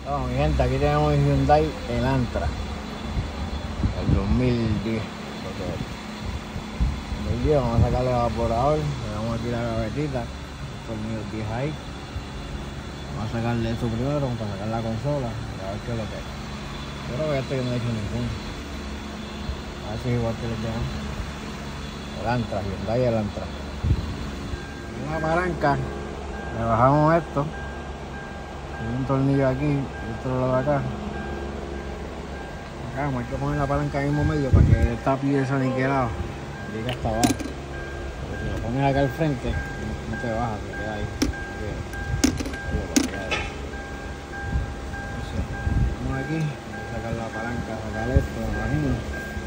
Bueno, mi gente, aquí tenemos el Hyundai Elantra, el 2010. 2010, vamos a sacarle el evaporador, le damos aquí la gavetita, el tornillo 10 ahí. Vamos a sacarle esto primero para sacar la consola, a ver qué es lo que es. Yo creo que este yo no he hecho ninguno. A ver si es igual que el demás. Elantra, Hyundai Elantra. Una palanca, le bajamos esto. Hay un tornillo aquí y otro lado de acá. Acá hay que poner la palanca en el mismo medio para que esta pieza niquelado llegue hasta abajo. Porque si lo pones acá al frente, no te baja, se queda ahí. Entonces, vamos aquí, voy a sacar la palanca, sacar esto, me imagino.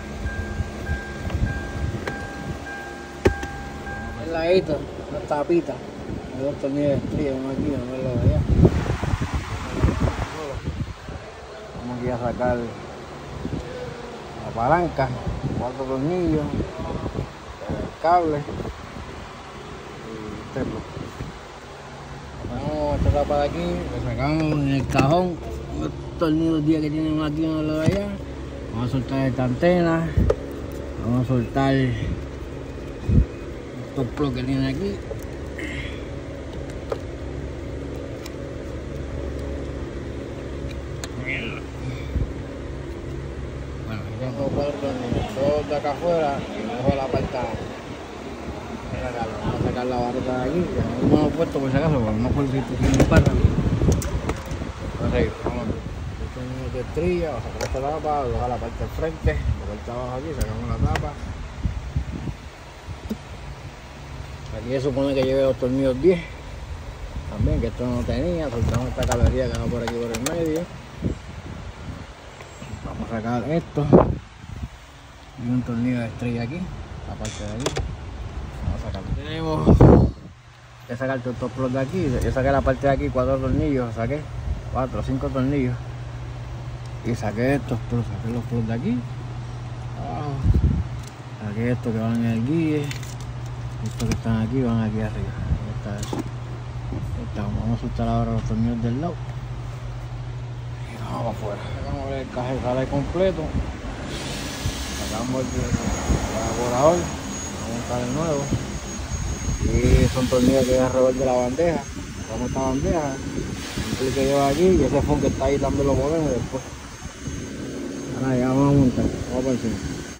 El ladito, una tapita, hay dos tornillos de estría, uno aquí, uno de allá. Vamos aquí a sacar la palanca, 4 tornillos, el cable y este bloque. Ponemos esta tapa de aquí, le sacamos en el cajón unos tornillos 10 que tienen aquí y uno de allá. Vamos a soltar esta antena, vamos a soltar estos bloques que tiene aquí. Bueno, aquí tengo 4 tornillos, 2 de acá afuera y dejo la parte vamos a sacar la barrita de aquí, que no hemos puesto por si acaso, porque no puedo decir que tiene un perro. Vamos a seguir, vamos a ver. Este tornillo de estrella, vamos a sacar esta tapa, dejar la parte del frente, la parte de abajo aquí, sacamos la tapa. Aquí se supone que lleve los tornillos 10 también, que esto no tenía. Soltamos esta caballería que va por aquí por el medio. Vamos a sacar esto y un tornillo de estrella aquí, la parte de aquí. Vamos a sacarlo. Tenemos que sacar todos estos plots de aquí. Yo saqué la parte de aquí, 4 tornillos, saqué 4 o 5 tornillos y saqué estos plots, saqué los plots de aquí abajo, saqué estos que van en el guille. Estos que están aquí van aquí arriba. Ahí está eso. Ahí está. Vamos a soltar ahora los tornillos del lado. Y nos vamos afuera. Sacamos el cajero, sale completo. Sacamos el evaporador. Vamos a montar el nuevo. Y son tornillos que hay alrededor de la bandeja. Sacamos esta bandeja. El que lleva aquí y ese fondo que está ahí también lo ponemos después. Ahora ya vamos a montar. Vamos por encima.